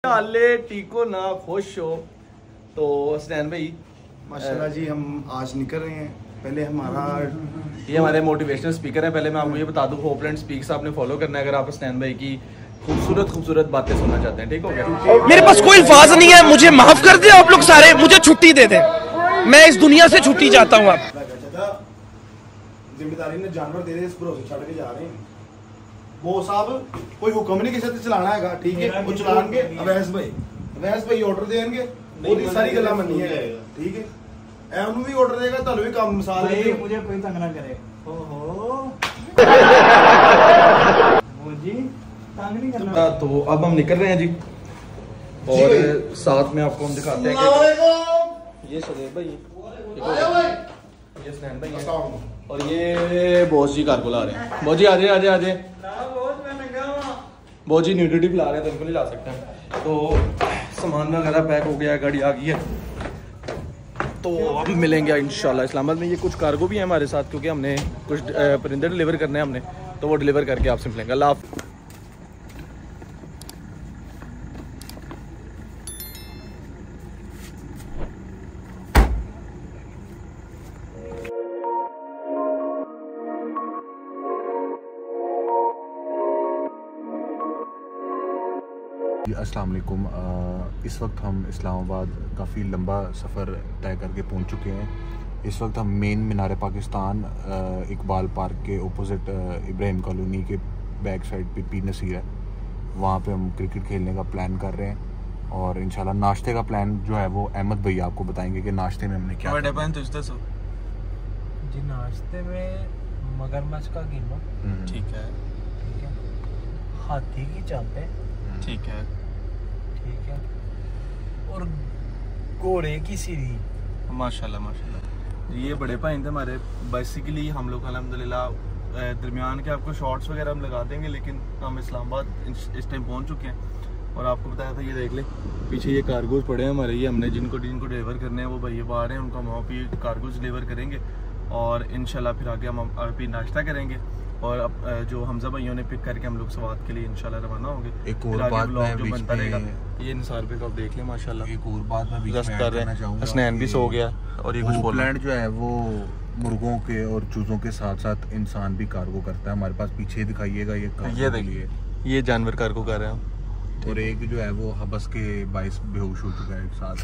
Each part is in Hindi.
हाले टीको ना खुश हो तो हसनैन भाई माशाल्लाह जी हम आज निकल रहे हैं। पहले हमारा ये हमारे मोटिवेशनल स्पीकर है। पहले मैं आपको ये बता दूं, होपलैंड स्पीक्स आपने फॉलो करना है अगर आप हसनैन भाई की खूबसूरत बातें सुनना चाहते हैं। ठीक हो गया? मेरे पास कोई अल्फाज नहीं है, मुझे माफ कर दे आप लोग सारे, मुझे छुट्टी दे दे, मैं इस दुनिया से छुट्टी चाहता हूँ। आप जिम्मेदारी ने जानवर दे रहे इस भरोसे छड़ के जा रहे हैं। वो साहब कोई हुक्म नहीं किसी से चलाना है, ठीक है? वो चलाएंगे अवैस भाई ऑर्डर देंगे, वो सारी गल्ला मननी है, ठीक है? एनु भी ऑर्डर देगा, ਤੁਹਾਨੂੰ भी काम मिसाल है, मुझे कोई तंग ना करे। ओहो जी तंग नहीं करना। तो अब हम निकल रहे हैं जी, और साथ में आपको हम दिखाते हैं कि ये सदैव भाई, ये हसनैन भाई और ये बॉस जी कार को ला रहे हैं। बॉस जी आ जाए बहुत जी न्यूडिटी पिला रहे हैं, तो इनको नहीं ला सकते हैं। तो सामान वगैरह पैक हो गया, गाड़ी आ गई है, तो अब मिलेंगे इंशाल्लाह इस्लामाबाद में। ये कुछ कार्गो भी है हमारे साथ, क्योंकि हमने कुछ परिंदे डिलीवर करने हैं हमने, तो वो डिलीवर करके आपसे मिलेंगे। अल्लाह हाफ़िज़। अस्सलाम वालेकुम। इस वक्त हम इस्लामाबाद काफ़ी लंबा सफ़र तय करके पहुंच चुके हैं। इस वक्त हम मेन मीनार पाकिस्तान इकबाल पार्क के ओपोजिट इब्राहिम कॉलोनी के बैक साइड पे पी नसीर है, वहाँ पे हम क्रिकेट खेलने का प्लान कर रहे हैं। और इंशाल्लाह नाश्ते का प्लान जो है वो अहमद भैया आपको बताएंगे कि नाश्ते में हमने क्या जी। नाश्ते में मगरमच्छ का कीमा, ठीक है, हाथी की चापे, ठीक है, और घोड़े की सीरी। माशाल्लाह। ये बड़े भाई थे हमारे। बेसिकली हम लोग अल्हम्दुलिल्लाह दरमियान के आपको शॉर्ट्स वगैरह हम लगा देंगे, लेकिन हम इस्लामाबाद इस टाइम पहुंच चुके हैं। और आपको बताया था, ये देख ले पीछे ये कार्गोज पड़े हैं हमारे, ये हमने जिनको डिलीवर करने हैं वो भैया आ रहे हैं, उनको हम वहाँ पे कार्गोज डिलीवर करेंगे और इंशाल्लाह फिर आगे हम अभी नाश्ता करेंगे। और अब जो हमजा भाइयों ने पिक करके हम लोग सवात के लिए इंशाल्लाह रवाना होंगे। एक और बात मैं जो बनता रहेगा, ये निसार पे आप देख लें माशाल्लाह। एक और बात मैं बीच में ऐड करना चाहूँगा, हसनैन भी सो गया। और ये कुछ होपलैंड जो है वो मुर्गों के और चूज़ों के साथ साथ इंसान भी कार्गो करता है। हमारे पास पीछे दिखाइएगा ये देखिए, ये जानवर कार्गो कर रहे हैं। और एक जो है वो हबस के बाइस बेहोश हो चुका है एक साथ।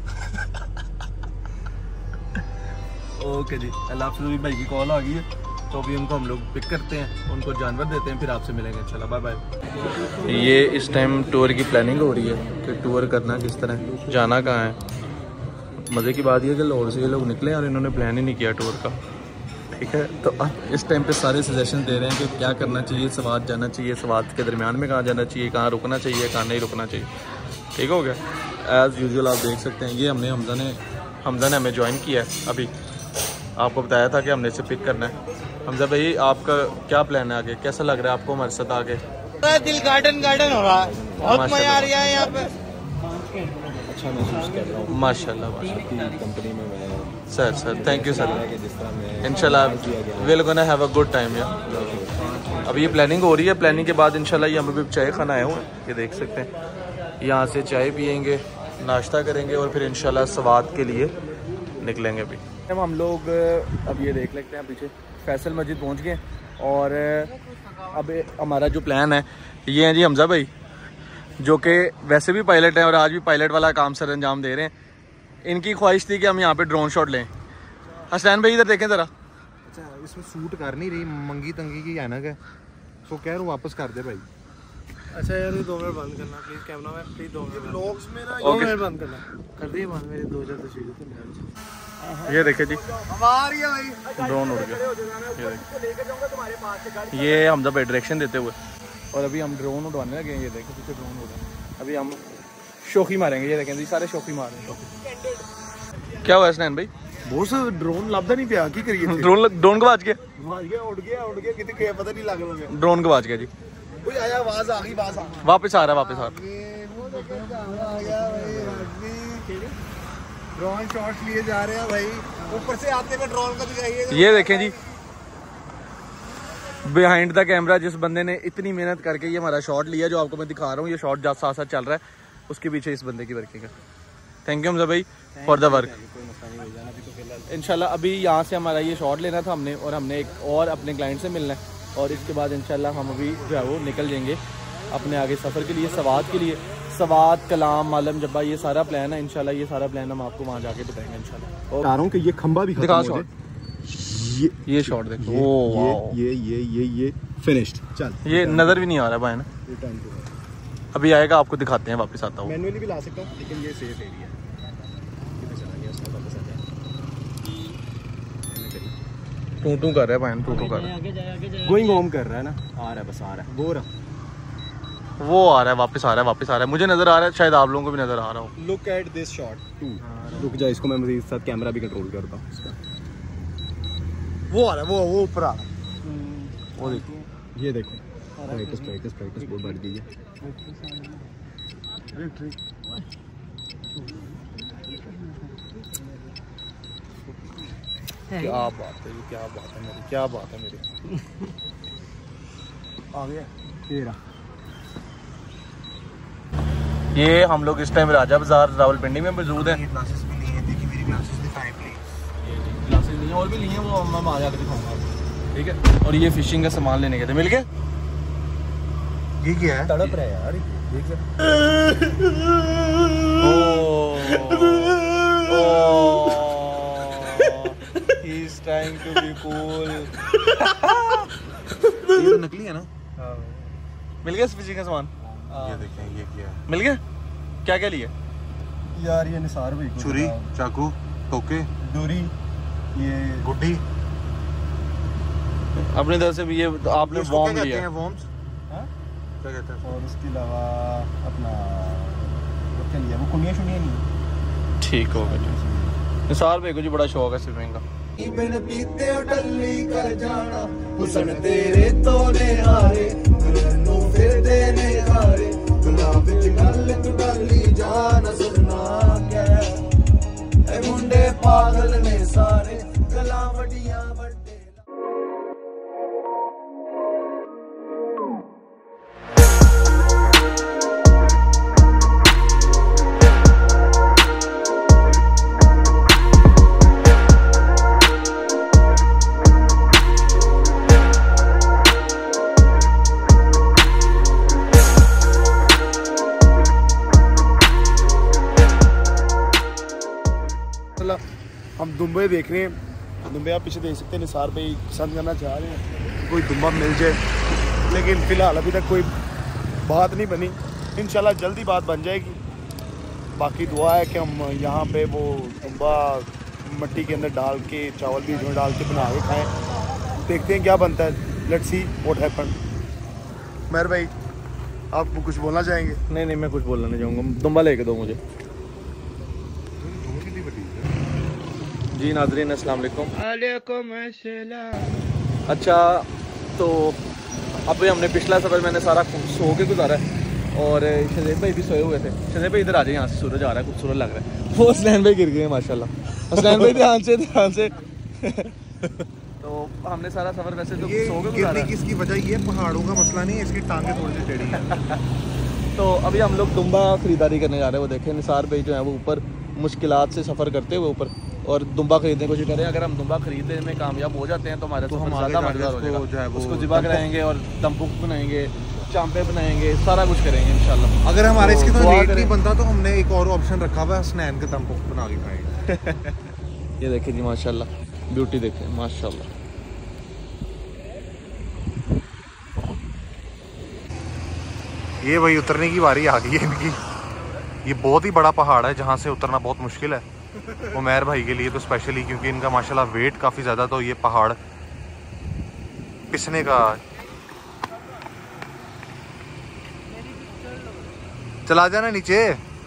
ओके जी, अल्लाह हाफ़िज़। भाई की कॉल आ गई है, तो अभी उनको हम लोग पिक करते हैं, उनको जानवर देते हैं, फिर आपसे मिलेंगे इंशाल्लाह। Bye bye. ये इस टाइम टूर की प्लानिंग हो रही है कि टूर करना किस तरह, जाना कहाँ है। मज़े की बात यह है कि लाहौर से ये लोग निकले और इन्होंने प्लान ही नहीं किया टूर का, ठीक है? तो अब इस टाइम पे सारे सजेशन दे रहे हैं कि क्या करना चाहिए, सवात जाना चाहिए, सवात के दरमियान में कहाँ जाना चाहिए, कहाँ रुकना चाहिए, कहाँ नहीं रुकना चाहिए। ठीक हो गया? एज़ यूजुअल आप देख सकते हैं, ये हमने हमजा ने हमें ज्वाइन किया है। अभी आपको बताया था कि हमने इसे पिक करना है। हमजा भाई, आपका क्या प्लान है आगे, कैसा लग रहा है आपको हमारे साथ आगे? दिल गार्डन हो रहा है, बहुत मजा आ रहा है यहाँ पे। अच्छा महसूस कर रहा हूँ माशाल्लाह। कंपनी में मैं सर थैंक यू सर। इंशाल्लाह will gonna have a good time यार। अब ये प्लानिंग हो रही है, प्लानिंग के बाद इंशाल्लाह ये हम भी चाय खाना आए हुए हैं, ये देख सकते हैं। यहाँ से चाय पियेंगे, नाश्ता करेंगे और फिर इंशाल्लाह सवात के लिए निकलेंगे। अभी हम लोग अब ये देख लेते हैं, पीछे फैसल मस्जिद पहुँच गए। और अब हमारा जो प्लान है ये है जी, हमजा भाई जो कि वैसे भी पायलट हैं और आज भी पायलट वाला काम सर अंजाम दे रहे हैं, इनकी ख्वाहिश थी कि हम यहाँ पे ड्रोन शॉट लें। हसनैन भाई इधर देखें ज़रा। अच्छा, इसमें सूट कर नहीं रही, मंगी तंगी की ऐनक है, तो कह रहा हूँ वापस कर दे भाई। अच्छा यार, ये 2 मिनट बंद करना please, camera man please 2 minute blogs में ना 2 मिनट बंद करना कर दिए बंद। मेरी 2 तस्वीरें ये देखे जी, हमारी है भाई, ड्रोन उड़ गया। ये हमजा भाई डायरेक्शन देते हुए, और अभी हम ड्रोन उड़वाने लगे हैं। ये देखें पीछे ड्रोन उड़ रहा है, अभी हम शौकी मारेंगे। ये देखें जी, सारे शौकी मार रहे हैं। क्या हुआ हसनैन भाई? बहुत सा ड्रोन लभदा नहीं पिया, की करिए? ड्रोन गवाच गया, उड़ गया कितने के पता नहीं लग लगे। ड्रोन गवाच गया जी। कोई आया, आवाज आ गई, वापस आ रहा है। ड्रोन शॉट्स लिए जा रहे हैं भाई, ऊपर से आते हुए ड्रोन को दिखाइए। ये देखें जी, बिहाइंड द कैमरा जिस बंदे ने इतनी मेहनत करके ये हमारा शॉट लिया, जो आपको मैं दिखा रहा हूँ, ये शॉट साथ साथ चल रहा है। उसके पीछे इस बंदे की वर्किंग है। थैंक यू हमजा भाई फॉर द वर्क। इंशाल्लाह अभी यहाँ से हमारा ये शॉट लेना था हमने, और हमने एक और अपने क्लाइंट से मिलना है, और इसके बाद इंशाल्लाह हम अभी जो है वो निकल जाएंगे अपने आगे सफ़र के लिए, सवात के लिए। सवात, कलाम, मालम जब्बा, ये सारा प्लान है। इंशाल्लाह ये सारा प्लान हम आपको वहाँ जाके बताएंगे इंशाल्लाह। बता रहा हूँ कि ये खंबा भी दिखा शॉट, ये शॉट देखो, ये फिनिश्ड। चल ये नज़र भी नहीं आ रहा भाई ना, अभी आएगा आपको दिखाते हैं, वापस आता हूँ। मैनुअली भी ला सकता हूँ लेकिन ये सेफ एरिया है। टू कर रहा है भाई, टू कर रहा है, गोइंग होम कर रहा है ना, आ रहा है, बस आ रहा है, वो आ रहा है, वापस आ रहा है, वापस आ रहा है। मुझे नज़र आ रहा है, शायद आप लोगों को भी नज़र आ रहा हो। Look at this shot too. रुक जा, इसको मैं मजीद साथ कैमरा भी कंट्रोल करता हूँ इसका। वो आ रहा है, वो ऊपर आ रहा है, वो देखो, ये देखो, प्रैक्टिस बहुत बढ़ गई है। क्या बात है, क्या बात है मेरी, क्या बात है मेरी। आ गया तेरा। ये हम लोग इस टाइम राजा बाजार रावलपिंडी में मौजूद हैं। ग्लासेस भी नहीं है, देखिए मेरी ग्लासेस दिखाएं प्लीज। ग्लासेस नहीं है, और भी नहीं है, वो मैं आ जाकर दिखाऊंगा, ठीक है। और ये फिशिंग का सामान लेने गए थे, मिल गए। ये क्या है? तड़प रहा है यार, ये क्या? He's trying to be cool. ये तो नकली है ना? मिल गया फिशिंग का सामान? ये देखें, ये क्या है? मिल गया? क्या क्या लिया? यार ये निसार भाई, छुरी, चाकू, टोके, डोरी, ये गुड्डी। अपनी तरफ से भी ये आपने वॉर्म लिया हैं, वॉर्म्स? हाँ? क्या कहते हैं? और उसके अलावा अपना वो क्या लिया, वो कुनिया शुनिया नहीं। ठीक हो गया। निसार भाई को जी बड़ा शौक है स्विमिंग का। बिन पीते टल्ली कर जाना, हुसन तेरे तोने हारे, दुल्हनों फिर देने हारे, गुलाब विच गल तू डाली जाना, सुनना क्या ए मुंडे पागल ने सारे, गला वडियां वड्डे। हम दुम्बे देख रहे हैं, दुम्बे आप पीछे देख सकते हैं। निसार भाई पसंद करना चाह रहे हैं कोई दुम्बा मिल जाए, लेकिन फ़िलहाल अभी तक कोई बात नहीं बनी। इंशाल्लाह जल्दी बात बन जाएगी। बाकी दुआ है कि हम यहाँ पे वो दुम्बा मिट्टी के अंदर डाल के, चावल भी उसमें डाल के बना के खाएँ। देखते हैं क्या बनता है, let's see what happen. Mehar भाई आप कुछ बोलना चाहेंगे? नहीं नहीं, मैं कुछ बोलना नहीं चाहूँगा, दुम्बा लेके दो मुझे। जी नाज़रीन अस्सलाम वालेकुम। अच्छा तो अभी हमने पिछला सफ़र मैंने सारा सो के गुजारा है, और शज़ैब भाई भी सोए हुए थे। शज़ैब भाई इधर आ जाए, यहाँ से सूरज आ रहा है, खूबसूरत लग रहा है। वो हसनैन भाई गिर गए माशाल्लाह, हसनैन भाई ध्यान से तो हमने सारा सफ़र वैसे तो सो के गुजारा है। इसकी वजह ये पहाड़ों का मसला नहीं है, इसकी टांगें थोड़ी सी टेढ़ी हैं। तो अभी हम लोग दुम्बा ख़रीदारी करने जा रहे हैं। वो देखें निसार भाई जो है वो ऊपर मुश्किलात से सफ़र करते हुए ऊपर और दुम्बा खरीदने की कोशिश करें। अगर हम दुम्बा खरीदने में कामयाब हो जाते हैं तो हमारे तो ज़्यादा मज़ेदार हो जाएगा। उसको ज़िबा कराएंगे और दमपुक बनाएंगे, चांपे बनाएंगे, सारा कुछ करेंगे इंशाल्लाह। अगर हमारे इसके तो रेट नहीं बनता तो हमने एक और ऑप्शन रखा हुआ है, हसनैन के दमपुक बना के खाएंगे। ये देखिए जी माशाल्लाह, ब्यूटी देखें माशाल्लाह। ये भाई उतरने की बारी आ गई है इनकी। ये बहुत ही बड़ा पहाड़ है जहाँ से उतरना बहुत मुश्किल है, उमैर भाई के लिए तो स्पेशली, क्योंकि इनका माशाल्लाह वेट काफ़ी ज़्यादा, तो ये पहाड़ पिसने का। चला जाना नीचे।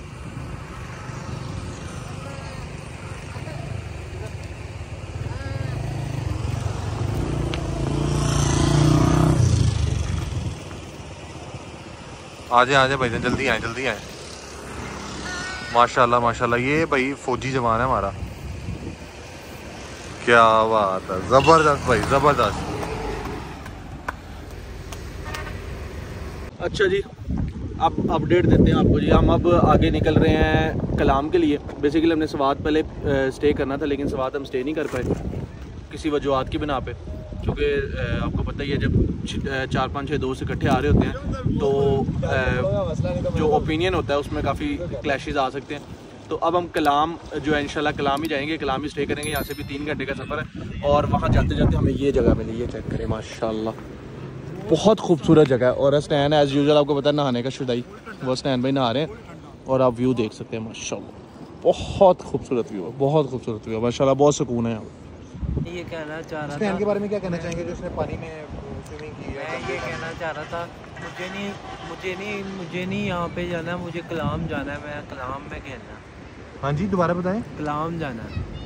आ जाए भाई, जल्दी आए जल्दी आए। माशाल्लाह माशाल्लाह, ये भाई फौजी जवान है हमारा। क्या बात है, जबरदस्त भाई जबरदस्त। अच्छा जी, अब अपडेट देते हैं आपको जी। हम अब आगे निकल रहे हैं कलाम के लिए। बेसिकली हमने सवात पहले स्टे करना था, लेकिन सवात हम स्टे नहीं कर पाए किसी वजूहत की बिना पे, क्योंकि आपको पता ही है जब 4 5 6 दोस्त इकट्ठे आ रहे होते हैं तो जो ओपिनियन होता है उसमें काफ़ी क्लैशेस आ सकते हैं। तो अब हम कलाम जो है इंशाल्लाह कलाम ही जाएंगे, कलाम ही स्टे करेंगे। यहाँ से भी 3 घंटे का सफ़र है और वहाँ जाते जाते हमें ये जगह मिली, ये चेक करें माशाल्लाह बहुत खूबसूरत जगह है। और स्टैन एज़ यूजुअल आपको पता है नहाने का शुदाई, वो स्टैन भाई नहा रहे हैं और आप व्यू देख सकते हैं माशाल्लाह बहुत खूबसूरत व्यू है, बहुत खूबसूरत व्यू है माशाल्लाह, बहुत सुकून है यहाँ। ये कहना चाह रहा स्टैन था, के बारे में क्या कहना चाहेंगे जो उसने पानी में स्विमिंग की है? मैं ये कहना चाह रहा था मुझे नहीं यहाँ पे जाना, मुझे कलाम जाना है, मैं कलाम में खेलना। हाँ जी दोबारा बताएं। कलाम जाना है।